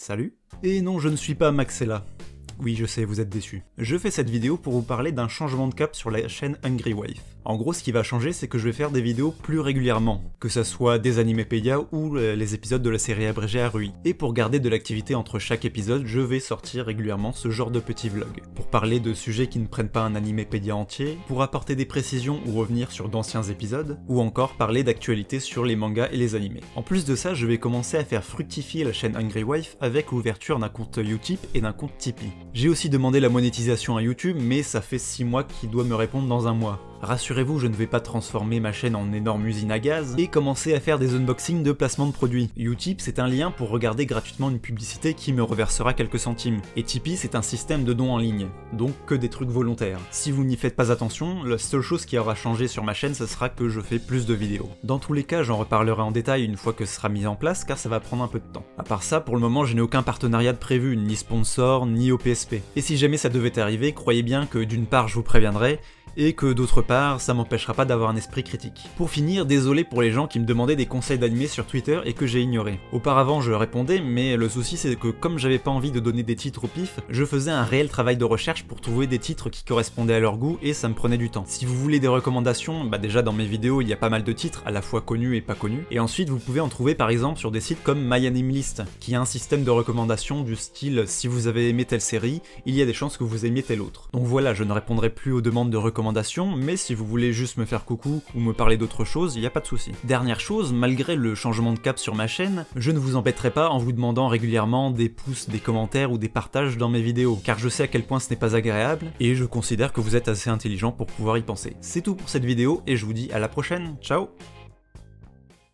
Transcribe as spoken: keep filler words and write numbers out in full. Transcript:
Salut. Et non, je ne suis pas Maxella. Oui, je sais, vous êtes déçus. Je fais cette vidéo pour vous parler d'un changement de cap sur la chaîne Hungry Wife. En gros, ce qui va changer, c'est que je vais faire des vidéos plus régulièrement, que ça soit des Animépédia ou les épisodes de la série abrégée Arui. Et pour garder de l'activité entre chaque épisode, je vais sortir régulièrement ce genre de petits vlogs. Pour parler de sujets qui ne prennent pas un Animépédia entier, pour apporter des précisions ou revenir sur d'anciens épisodes, ou encore parler d'actualités sur les mangas et les animés. En plus de ça, je vais commencer à faire fructifier la chaîne Hungry Wife avec l'ouverture d'un compte Utip et d'un compte Tipeee. J'ai aussi demandé la monétisation à YouTube, mais ça fait six mois qu'il doit me répondre dans un mois. Rassurez-vous, je ne vais pas transformer ma chaîne en énorme usine à gaz et commencer à faire des unboxings de placements de produits. Utip, c'est un lien pour regarder gratuitement une publicité qui me reversera quelques centimes. Et Tipeee, c'est un système de dons en ligne, donc que des trucs volontaires. Si vous n'y faites pas attention, la seule chose qui aura changé sur ma chaîne, ce sera que je fais plus de vidéos. Dans tous les cas, j'en reparlerai en détail une fois que ce sera mis en place, car ça va prendre un peu de temps. À part ça, pour le moment, je n'ai aucun partenariat de prévu, ni sponsor, ni O P S P. Et si jamais ça devait arriver, croyez bien que d'une part, je vous préviendrai, et que d'autre part, ça m'empêchera pas d'avoir un esprit critique. Pour finir, désolé pour les gens qui me demandaient des conseils d'animé sur Twitter et que j'ai ignoré. Auparavant je répondais, mais le souci c'est que comme j'avais pas envie de donner des titres au pif, je faisais un réel travail de recherche pour trouver des titres qui correspondaient à leur goût et ça me prenait du temps. Si vous voulez des recommandations, bah déjà dans mes vidéos il y a pas mal de titres, à la fois connus et pas connus, et ensuite vous pouvez en trouver par exemple sur des sites comme MyAnimeList, qui a un système de recommandations du style si vous avez aimé telle série, il y a des chances que vous aimiez telle autre. Donc voilà, je ne répondrai plus aux demandes de recommandations, mais si vous voulez juste me faire coucou ou me parler d'autre chose, il n'y a pas de souci. Dernière chose, malgré le changement de cap sur ma chaîne, je ne vous embêterai pas en vous demandant régulièrement des pouces, des commentaires ou des partages dans mes vidéos, car je sais à quel point ce n'est pas agréable, et je considère que vous êtes assez intelligent pour pouvoir y penser. C'est tout pour cette vidéo, et je vous dis à la prochaine, ciao!